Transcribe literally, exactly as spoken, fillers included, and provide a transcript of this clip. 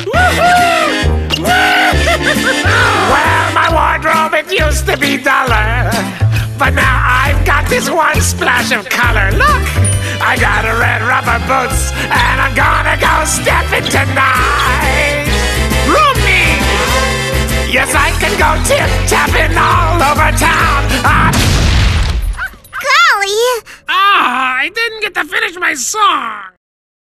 Well, my wardrobe, it used to be duller, but now I've got this one splash of color. Look, I got a red rubber boots, and I'm gonna go stepping tonight. Room me! Yes, I can go tip-tapping all over town. Ah, Golly! ah, I didn't get to finish my song.